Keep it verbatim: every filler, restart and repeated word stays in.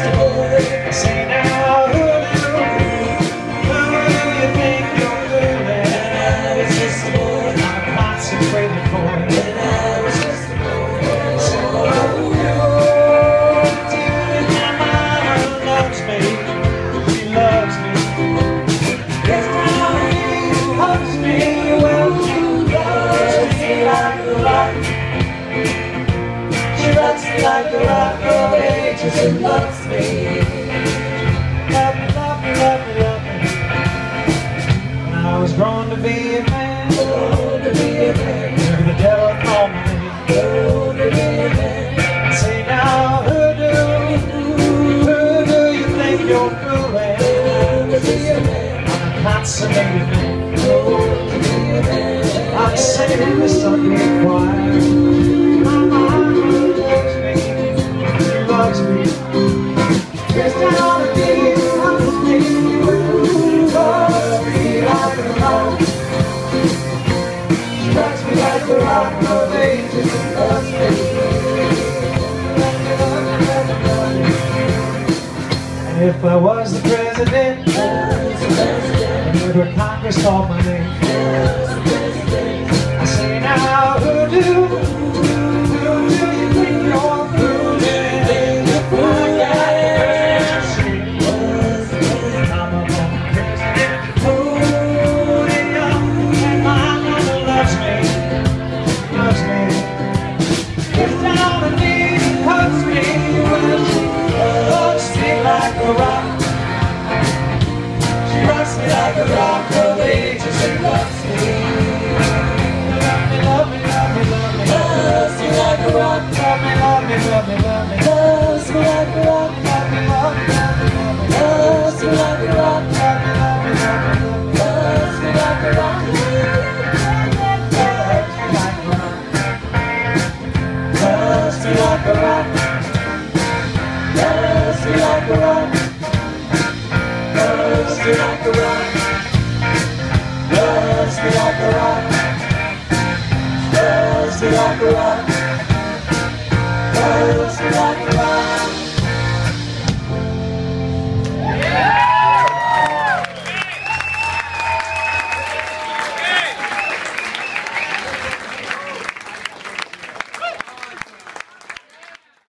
just a boy. Say now, who do, who do you think you're fooling? When I was just a boy, I'm concentrating for you. when I was just a boy. So what do you do? My mama loves me, she loves me. Yes, now she hugs me, well, she loves me like a rock. She rocks me like the rock of ages and loves me. Love me, love me, love me, love me. When I was grown to be a man, Born to be a man, the devil called my name. born to be a man. Say now, who do, who do you think you're fooling? Born to be a man, I'm a consummated man. born to be a man. I sing in the Sunday choir. My mama loves me, she loves me. Yes, now the day loves me, loves me like a rock. She rocks me like the rock of ages and loves me. And if I was the president, As a president, and the Congress called my name, as a president, I say now, who do, who do you think you're fooling? I got the presidential seat. I'm a born president, holding young, and my mama loves me, loves me. Gets down on me, hugs me, well, she hugs me like a rock.